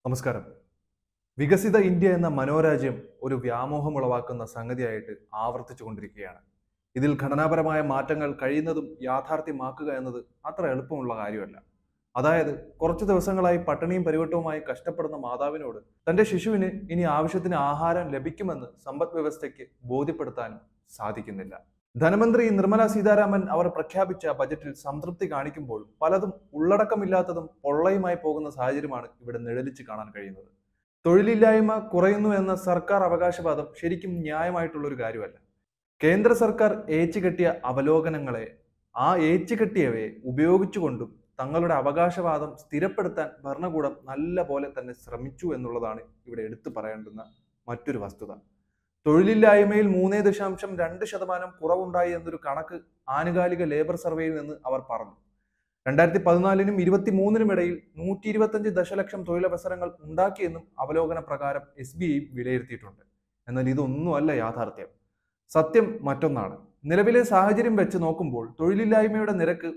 നമസ്കാരം. വികസിത ഇന്ത്യ എന്ന മനോരാജ്യം ഒരു വ്യാമോഹമുളവാക്കുന്ന സംഗതിയായിട്ട് ആവർത്തിച്ചുകൊണ്ടിരിക്കുകയാണ്. ഇതിൽ ഘടനാപരമായ മാറ്റങ്ങൾ കഴിയുന്നതും യാഥാർത്ഥ്യമാക്കുക എന്നത് അത്ര എളുപ്പമുള്ള കാര്യമല്ല. അതായത് കുറച്ചു ദിവസങ്ങളായി പട്ടിണിയും പരിവട്ടവുമായി കഷ്ടപ്പെടുന്ന മാതാവിനോട് തന്റെ ശിശുവിന് ഇനി ആവശ്യത്തിന് ആഹാരം ലഭിക്കുമെന്ന് സമ്പദ് വ്യവസ്ഥയ്ക്ക് ബോധ്യപ്പെടുത്താനും സാധിക്കുന്നില്ല. ധനമന്ത്രി നിർമ്മല സീതാരാമൻ അവർ പ്രഖ്യാപിച്ച ബജറ്റിൽ സംതൃപ്തി കാണിക്കുമ്പോഴും പലതും ഉള്ളടക്കമില്ലാത്തതും പൊള്ളയുമായി പോകുന്ന സാഹചര്യമാണ് ഇവിടെ നിഴലിച്ച് കാണാൻ കഴിയുന്നത്. തൊഴിലില്ലായ്മ കുറയുന്നു എന്ന സർക്കാർ അവകാശവാദം ശരിക്കും ന്യായമായിട്ടുള്ള ഒരു കാര്യമല്ല. കേന്ദ്ര സർക്കാർ ഏച്ചുകെട്ടിയ അവലോകനങ്ങളെ ആ ഏച്ചുകെട്ടിയവയെ ഉപയോഗിച്ചുകൊണ്ടും തങ്ങളുടെ അവകാശവാദം സ്ഥിരപ്പെടുത്താൻ ഭരണകൂടം നല്ല പോലെ തന്നെ ശ്രമിച്ചു എന്നുള്ളതാണ് ഇവിടെ എടുത്തു പറയേണ്ടുന്ന മറ്റൊരു വസ്തുത. തൊഴിലില്ലായ്മയിൽ 3.2% കുറവുണ്ടായി എന്നൊരു കണക്ക് ആനുകാലിക ലേബർ സർവേയിൽ നിന്ന് അവർ പറഞ്ഞു. 2014-നും 2023-നും ഇടയിൽ 125 ദശലക്ഷം തൊഴിലവസരങ്ങൾ ഉണ്ടാക്കിയെന്നും അവലോകന പ്രകാരം SBI വിലയിരുത്തിയിട്ടുണ്ട്. എന്നാൽ ഇതൊന്നുമല്ല യാഥാർത്ഥ്യം. സത്യം മറ്റൊന്നാണ്. നിലവിലെ സാഹചര്യം വെച്ച് നോക്കുമ്പോൾ തൊഴിലില്ലായ്മയുടെ നിരക്ക്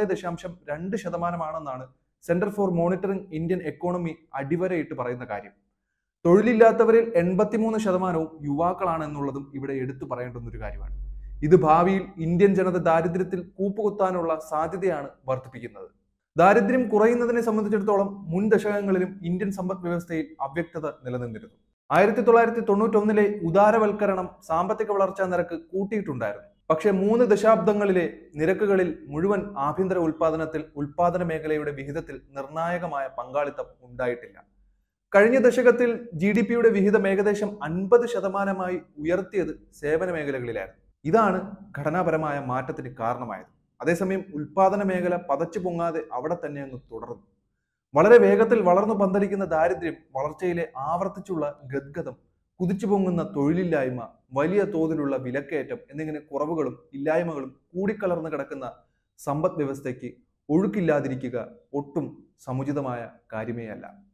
9.2% centre for monitoring Indian economy അടിവരയിട്ട് പറയുന്ന കാര്യം. തൊഴിലില്ലാത്തവരിൽ 83% യുവാക്കളാണെന്നുള്ളതും ഇവിടെ എടുത്തു പറയേണ്ടുന്ന ഒരു കാര്യമാണ്. ഇത് ഭാവിയിൽ ഇന്ത്യൻ ജനത ദാരിദ്ര്യത്തിൽ കൂപ്പുകുത്താനുള്ള സാധ്യതയാണ് വർദ്ധിപ്പിക്കുന്നത്. ദാരിദ്ര്യം കുറയുന്നതിനെ സംബന്ധിച്ചിടത്തോളം മുൻ ദശകങ്ങളിലും ഇന്ത്യൻ സമ്പദ് വ്യവസ്ഥയിൽ അവ്യക്തത നിലനിന്നിരുന്നു. 1991-ലെ ഉദാരവൽക്കരണം സാമ്പത്തിക വളർച്ചാ നിരക്ക് കൂട്ടിയിട്ടുണ്ടായിരുന്നു. പക്ഷേ 3 ദശാബ്ദങ്ങളിലെ നിരക്കുകളിൽ മുഴുവൻ ആഭ്യന്തര ഉൽപാദനത്തിൽ ഉൽപാദന മേഖലയുടെ വിഹിതത്തിൽ നിർണായകമായ പങ്കാളിത്തം ഉണ്ടായിട്ടില്ല. കഴിഞ്ഞ ദശകത്തിൽ GDP-യുടെ വിഹിതം ഏകദേശം 50% ഉയർത്തിയത് സേവന മേഖലകളിലായിരുന്നു. ഇതാണ് ഘടനാപരമായ മാറ്റത്തിന് കാരണമായത്. അതേസമയം ഉൽപാദന മേഖല പതച്ചു പൊങ്ങാതെ അവിടെ തന്നെ അങ്ങ് തുടർന്നു. വളരെ വേഗത്തിൽ വളർന്നു പന്തലിക്കുന്ന ദാരിദ്ര്യം, വളർച്ചയിലെ ആവർത്തിച്ചുള്ള ഗദ്ഗതം, കുതിച്ചു പൊങ്ങുന്ന തൊഴിലില്ലായ്മ, വലിയ തോതിലുള്ള വിലക്കയറ്റം എന്നിങ്ങനെ കുറവുകളും ഇല്ലായ്മകളും കൂടിക്കലർന്നു കിടക്കുന്ന സമ്പദ് വ്യവസ്ഥയ്ക്ക് ഒഴുക്കില്ലാതിരിക്കുക ഒട്ടും സമുചിതമായ കാര്യമേ അല്ല.